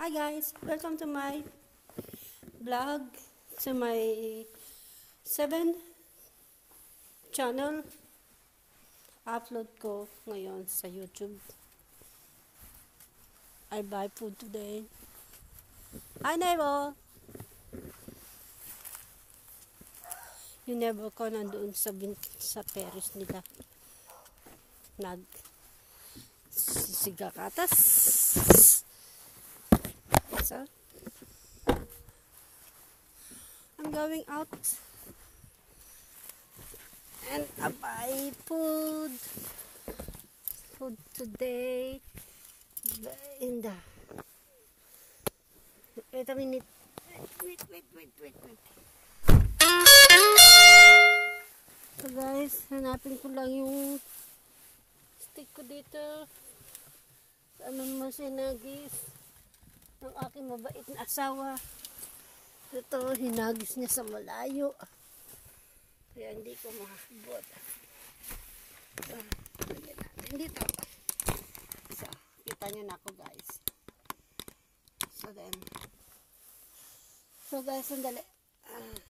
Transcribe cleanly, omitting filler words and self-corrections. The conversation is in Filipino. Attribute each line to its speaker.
Speaker 1: Hi guys, welcome to my vlog, to my 7 channel. Upload ko ngayon sa YouTube. I buy food today. Hi neighbor! Yung neighbor ko nandoon sa Paris nila. Sigakatas. So, I'm going out and I buy food today in the wait a minute, wait. So guys, hanapin ko lang yung stick ko dito sa anong masinagis ng aking mabait na asawa. Ito, hinagis niya sa malayo. Kaya hindi ko makakabot. So, lagyan natin dito. So, kita nyo na ako guys. So guys, sandali.